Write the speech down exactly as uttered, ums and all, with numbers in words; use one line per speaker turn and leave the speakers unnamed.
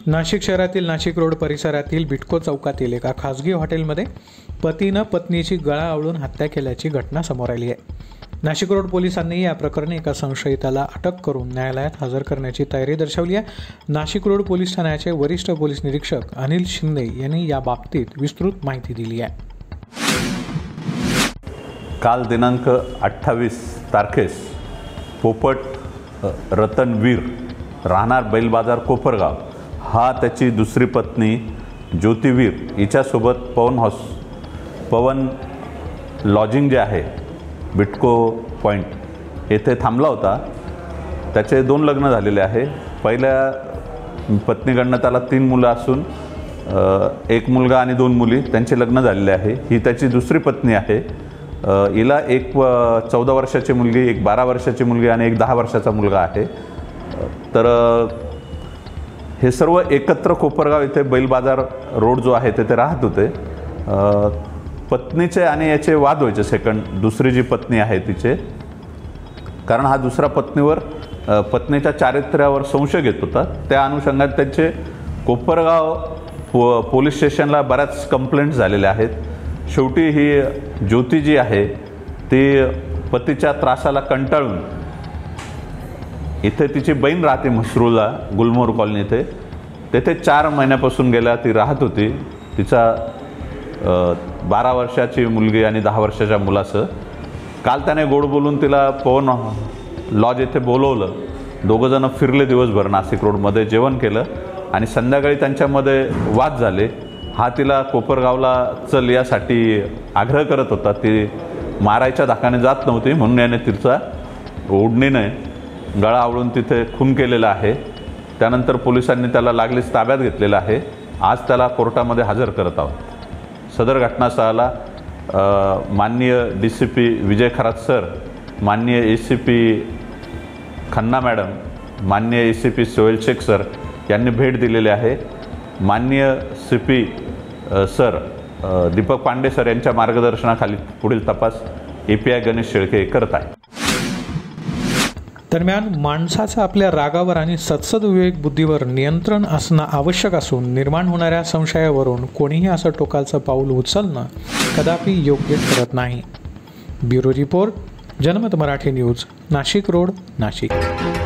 नाशिक शहरातील नाशिक रोड परिसरातील बिटको चौकातील एका खासगी हॉटेलमध्ये पतीनं पत्नीची गळा आवळून हत्या केल्याची घटना समोर आली आहे। नाशिक रोड पोलिसांनी या प्रकरणी एका संशयिताला अटक करून न्यायालयात हजर करण्याची तयारी दर्शवली आहे। नाशिक रोड पोलीस ठाण्याचे वरिष्ठ पोलीस निरीक्षक अनिल शिंदे यांनी या बाबतीत विस्तृत माहिती दिली आहे।
काल दिनांक अठ्ठावीस तारखेस पोपट रतनवीर राहणार बैलबाजार कोपरगाव हा त्याची दुसरी पत्नी ज्योतिवीर हिच्यासोबत पवन हाऊस पवन लॉजिंग जे आहे बिटको पॉईंट येथे थांबला होता। त्याचे दोन लग्न झालेले आहे। पहिल्या पत्नीकडनं त्याला तीन मुलं असून एक मुलगा आणि दोन मुली त्यांचे लग्न झालेले आहे। ही त्याची दुसरी पत्नी आहे। हिला एक चौदा वर्षाची मुलगी, एक बारा वर्षाची मुलगी आणि एक दहा वर्षाचा मुलगा आहे। तर हे सर्व एकत्र कोपरगाव येथे बैलबाजार रोड जो आहे तेथे राहत होते। पत्नीचे आणि याचे वाद व्हायचे सेकंड दुसरी जी पत्नी आहे तिचे, कारण हा दुसरा पत्नीवर पत्नीच्या चारित्र्यावर संशय घेत होता। त्या अनुषंगात त्यांचे कोपरगाव पो पोलीस स्टेशनला बऱ्याच कंप्लेंट्स झालेल्या आहेत। शेवटी ही ज्योती जी आहे ती पतीच्या त्रासाला कंटाळून इथे तिची बहीण राहते म्हसरूला गुलमोहर कॉलनी येथे, तेथे चार महिन्यापासून गेल्या ती राहत होती तिचा बारा वर्षाची मुलगी आणि दहा वर्षाच्या मुलासह। काल त्याने गोड बोलून तिला पवन लॉज येथे बोलवलं। दोघं जण फिरले दिवसभर नाशिक रोडमध्ये, जेवण केलं आणि संध्याकाळी त्यांच्यामध्ये वाद झाले। हा तिला कोपरगावला चल यासाठी आग्रह करत होता। ती मारायच्या धाकाने जात नव्हती म्हणून याने तिचा ओढणीने गळा आवळून तिथे खून केलेला आहे। त्यानंतर पोलिसांनी त्याला लागलीच ताब्यात घेतलेला आहे। आज त्याला कोर्टामध्ये हजर करत आहोत। सदर घटनास्थळाला माननीय D C P Vijay Kharat sir, माननीय A C P Khanna madam, माननीय A C P Sohail Shaikh sir यांनी भेट दिलेली आहे। माननीय C P sir Deepak Pandey sir यांच्या मार्गदर्शनाखाली पुढील तपास A P I Ganesh Shelke करत आहे।
दरम्यान माणसाचं आपल्या रागावर आणि सत्सद विवेक बुद्धीवर नियंत्रण असणं आवश्यक असून निर्माण होणाऱ्या संशयावरून कोणीही असं टोकाचं पाऊल उचलणं कदापि योग्य ठरत नाही। Bureau report, Janmat Marathi news, Nashik road, Nashik.